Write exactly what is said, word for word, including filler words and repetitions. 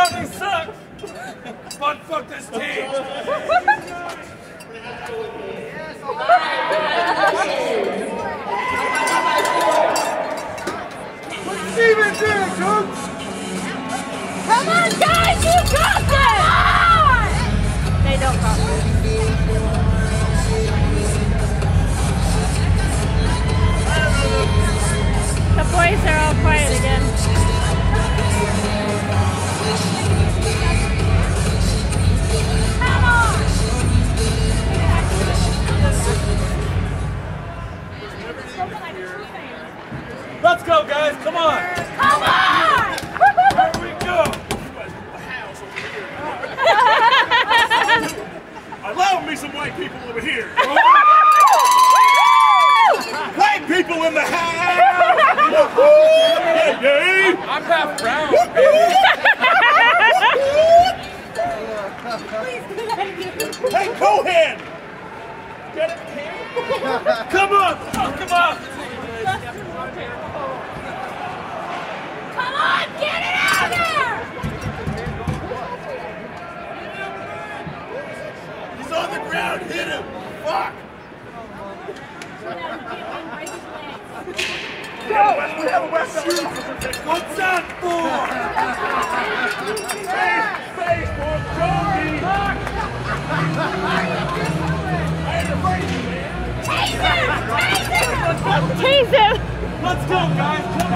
Grounding sucks. But fuck this team. Put Steven there, coach. Come on, guys, you got this! They don't got this. The boys are all quiet again. Come on! Let's go, guys. Come on. Come on! Here we go. I love me some white people over here. White people in the house. Yeah, yeah. I'm half brown. Hey, Cohen. Get it? Come on. Oh, come on. Come on, get it out there! He's on the ground. Hit him. Fuck. Go. We have a West Shoot. What's that for? Space, space for Johnny. Tase him! Tase him! Let's go, guys. Come on.